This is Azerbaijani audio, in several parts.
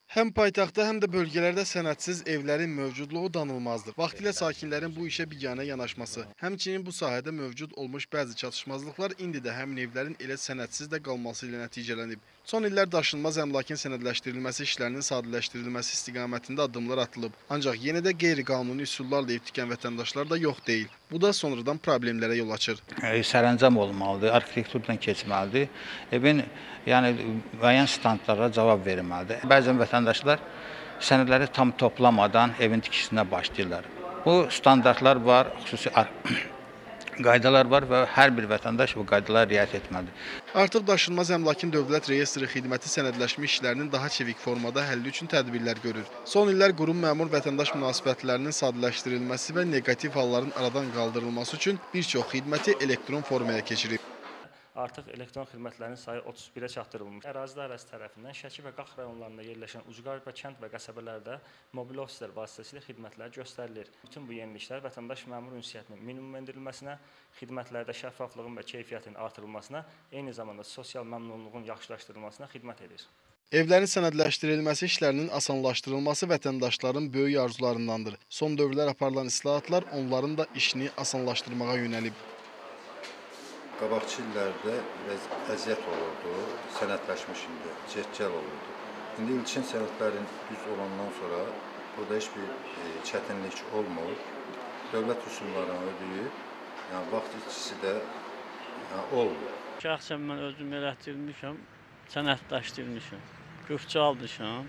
Həm paytaxtda, həm də bölgələrdə sənədsiz evlərin mövcudluğu danılmazdır. Vaxtilə sakinlərin bu işə biganə yanaşması, həmçinin bu sahədə mövcud olmuş bəzi çatışmazlıqlar indi də həmin evlərin elə sənədsiz də qalması ilə nəticələnib. Son illər daşınmaz əmlakın sənədləşdirilməsi işlərinin sadələşdirilməsi istiqamətində addımlar atılıb. Ancaq yenə də qeyri-qanuni üsullarla ev tikən vətəndaşlar da yox deyil. Bu da sonradan problemlərə yol açır. Sərəncam olmalıdır, arxitekturdan keçməlidir. Evin müəyyən standartlara cavab verilməlidir. Bəzən vətəndaşlar sənədləri tam toplamadan evin tikişinə başlayırlar. Bu standartlar var, xüsusi qaydalar var və hər bir vətəndaş bu qaydalara riayət etməlidir. Artıq daşınmaz əmlakın dövlət reyestri xidməti sənədləşmiş işlərinin daha çevik formada həlli üçün tədbirlər görür. Son illər qurum-məmur vətəndaş münasibətlərinin sadələşdirilməsi və neqativ halların aradan qaldırılması üçün bir çox xidməti elektron formaya keçirib. Artıq elektron xidmətlərin sayı 31-ə çatdırılmış. Ərazi dairəsi tərəfindən Şəki və Qax rayonlarında yerləşən ucqar kənd və qəsəbələrdə mobil ofislər vasitəsilə xidmətlər göstərilir. Bütün bu yeniliklər vətəndaş-məmur ünsiyyətinin minimum endirilməsinə, xidmətlərdə şəffaflığın və keyfiyyətin artırılmasına, eyni zamanda sosial məmnunluğun yaxşılaşdırılmasına xidmət edir. Evlərin sənədləşdirilməsi işlərinin asanlaşdırılması vətəndaşların böyük arzularındandır. Son dövrlər aparılan islahatlar onların da işini asanlaşdırmağa yönəlib. Qabaqçı illərdə əziyyət olurdu, sənədləşmiş indi, cəhcəl olurdu. İndi ilkin sənədlərin düz olandan sonra burada heç bir çətinlik olmur. Dövlət rüsumlarını ödəyib, vaxt itkisi də olmur. Şəxsən mən özüm elətdirmişəm, sənədləşdirmişəm, qıfçı almışam.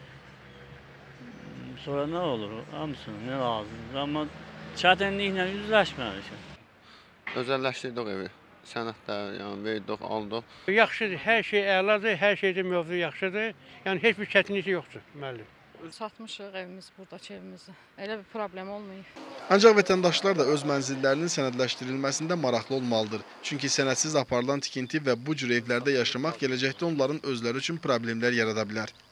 Sonra nə olur, hamısını, nə lazımdır, amma çətinliklə üzləşməmişəm. Özəlləşdirdik evi. Sənədlər, verdik, aldıq. Yaxşıdır, hər şey əladır, hər şeydə mövzu yaxşıdır. Yəni heç bir çətinlik yoxdur, müəllim. Satmışıq evimiz, buradakı evimizi. Elə bir problem olmayıb. Ancaq vətəndaşlar da öz mənzillərinin sənədləşdirilməsində maraqlı olmalıdır. Çünki sənədsiz aparılan tikinti və bu cür evlərdə yaşamaq gələcəkdə onların özləri üçün problemlər yarada bilər.